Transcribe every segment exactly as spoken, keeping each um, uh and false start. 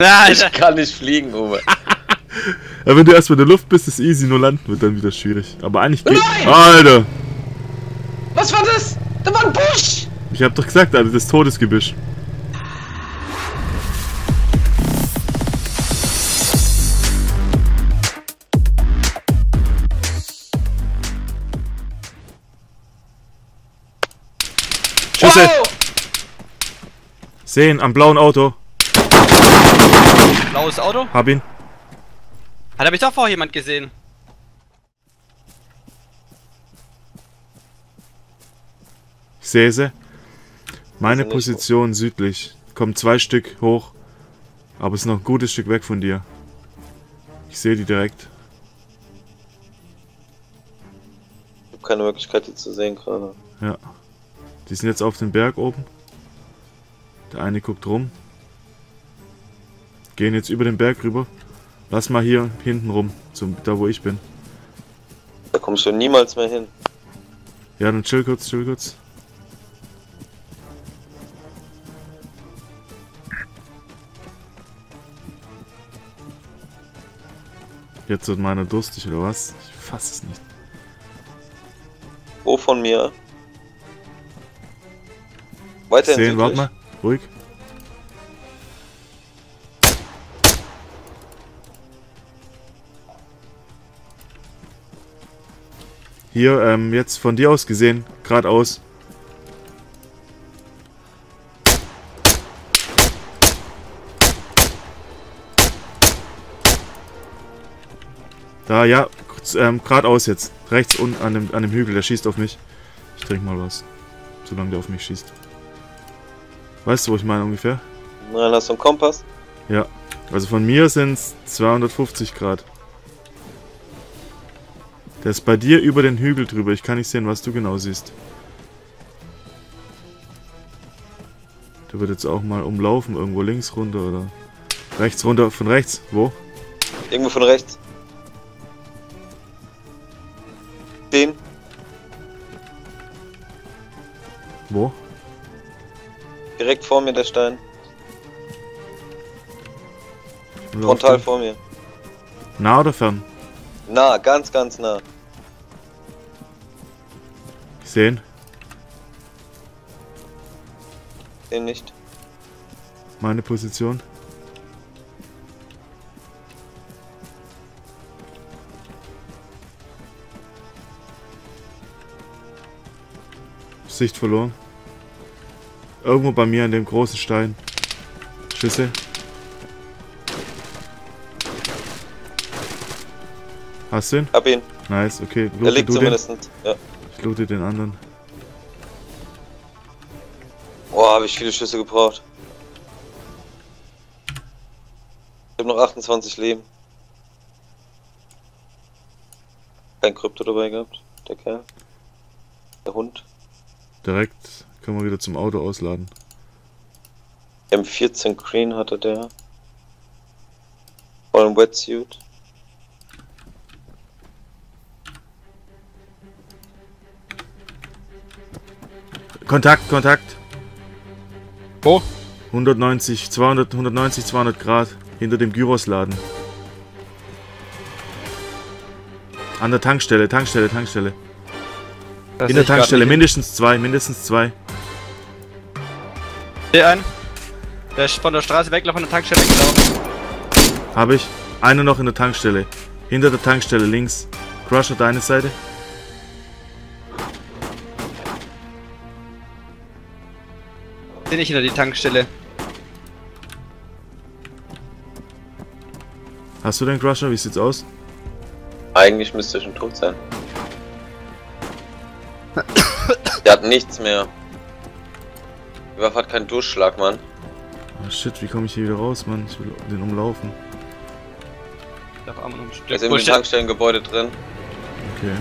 Ich kann nicht fliegen, Uwe. Ja, wenn du erstmal in der Luft bist, ist easy, nur landen wird dann wieder schwierig. Aber eigentlich geht... Nein! Alter! Was war das? Da war ein Busch! Ich hab doch gesagt, Alter, das Todesgebüsch. Schüsse! Wow! Sehen, am blauen Auto. Blaues Auto? Hab ihn. Hat hab ich doch vorher jemand gesehen. Ich sehe sie. Meine Position südlich. Kommen zwei Stück hoch. Aber es ist noch ein gutes Stück weg von dir. Ich sehe die direkt. Ich habe keine Möglichkeit, die zu sehen gerade. Ja. Die sind jetzt auf dem Berg oben. Der eine guckt rum. Gehen jetzt über den Berg rüber. Lass mal hier hinten rum, zum, da wo ich bin. Da kommst du niemals mehr hin. Ja, dann chill kurz, chill kurz. Jetzt wird meiner durstig, oder was? Ich fass es nicht. Wo von mir? Weiterhin Sehen, südlich. warte mal. Ruhig. Hier, ähm, jetzt von dir aus gesehen, geradeaus. Da, ja, ähm, geradeaus jetzt. Rechts unten an dem, an dem Hügel, der schießt auf mich. Ich trinke mal was. Solange der auf mich schießt. Weißt du, wo ich meine ungefähr? Nein, hast du einen Kompass? Ja. Also von mir sind es zweihundertfünfzig Grad. Der ist bei dir über den Hügel drüber. Ich kann nicht sehen, was du genau siehst. Der wird jetzt auch mal umlaufen, irgendwo links runter oder rechts runter. Von rechts? Wo? Irgendwo von rechts. Den. Wo? Direkt vor mir der Stein. Läuft Frontal der? vor mir. Nah oder fern? Nah, ganz, ganz nah. Sehen. Den nicht. Meine Position. Sicht verloren. Irgendwo bei mir an dem großen Stein. Schüsse. Hast du ihn? Hab ihn. Nice, okay. Der Loote liegt du den? zumindest. Ja. Ich loote den anderen. Boah, habe ich viele Schüsse gebraucht. Ich habe noch achtundzwanzig Leben. Kein Krypto dabei gehabt, der Kerl. Der Hund. Direkt können wir wieder zum Auto ausladen. M vierzehn Green hatte der. Voll im Wetsuit. Kontakt, Kontakt. Wo? hundertneunzig, zweihundert, hundertneunzig, zweihundert Grad. Hinter dem Gyrosladen. An der Tankstelle, Tankstelle, Tankstelle. Das In der Tankstelle, mindestens zwei, mindestens zwei. Sehe einen. Der ist von der Straße weglaufen, von der Tankstelle weggelaufen. Habe ich. Einer noch in der Tankstelle. Hinter der Tankstelle links. Crusher, deine Seite. Sehe nicht hinter die Tankstelle. Hast du den Crusher? Wie sieht's aus? Eigentlich müsste er schon tot sein. Der hat nichts mehr. Die Waffe hat keinen Durchschlag, Mann. Oh shit, wie komme ich hier wieder raus, Mann? Ich will den umlaufen. Da war man um Der ist im Tankstellengebäude drin. Okay.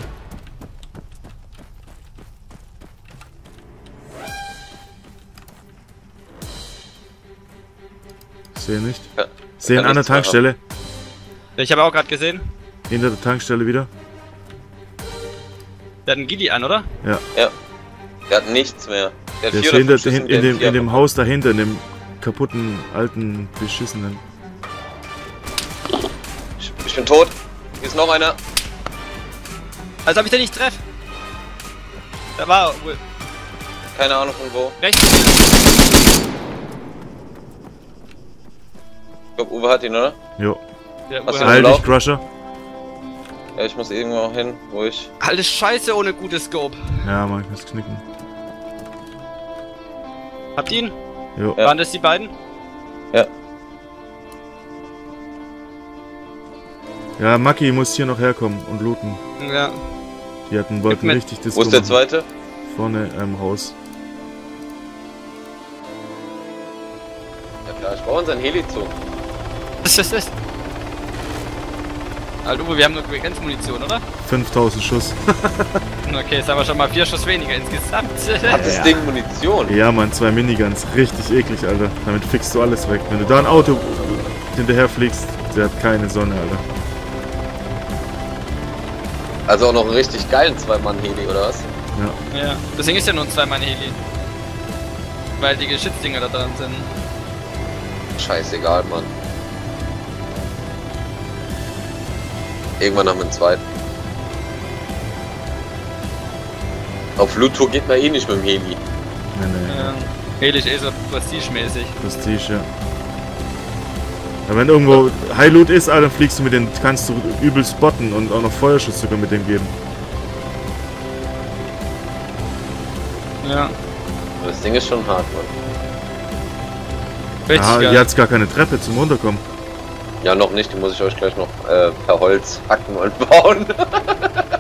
Ich sehe nicht. Ja, Sehen kann an der nichts mehr Tankstelle. Ich habe auch gerade gesehen. Hinter der Tankstelle wieder. Der hat einen Gidi an, oder? Ja. Ja. Der hat nichts mehr. Der hat Der ist vier oder hinter, fünf Schüsse in, mit in, der dem, M vier in dem abbekommen. Haus dahinter, in dem kaputten, alten, beschissenen. Ich bin tot. Hier ist noch einer. Als ob ich den nicht treffe. Da war er wohl. Keine Ahnung von wo. Rechts. Ich glaube, Uwe hat ihn, oder? Jo. Der Hast Uhr du hat- Heil dich, Lauf? Crusher. Ja, ich muss irgendwo hin, wo ich... Alles scheiße ohne gutes Scope. Ja, Mann, ich muss knicken. Habt ihr ihn? Jo. Ja. Waren das die beiden? Ja. Ja, Maki muss hier noch herkommen und looten. Ja. Die hatten, wollten mit. richtig Disco Wo ist der machen. zweite? Vorne im Haus. Ja klar, ich baue unseren Heli zu. Was ist das? Alter Uwe, wir haben nur begrenzt Munition, oder? fünftausend Schuss. Okay, jetzt haben wir schon mal vier Schuss weniger insgesamt. Hat das Ja. Ding Munition? Ja, Mann, zwei Miniguns. Richtig eklig, Alter. Damit fixst du alles weg. Wenn du da ein Auto hinterher fliegst, der hat keine Sonne, Alter. Also auch noch einen richtig geilen Zwei-Mann-Heli, oder was? Ja. Ja, deswegen ist ja nur ein Zwei-Mann-Heli. Weil die Geschützdinger da dran sind. Scheißegal, Mann. Irgendwann haben wir einen zweiten. Auf Loot-Tour geht man eh nicht mit dem Heli. Nee, nee. Ja. Heli ist eh so prestigemäßig. Prestige, ja. Ja, wenn irgendwo High Loot ist, Alter, fliegst du mit dem, kannst du übel spotten und auch noch Feuerschutz sogar mit dem geben. Ja. Das Ding ist schon hart, Mann. Richtig Ja, geil. hier hat's gar keine Treppe zum Runterkommen. Ja, noch nicht. Die muss ich euch gleich noch äh, per Holz hacken und bauen.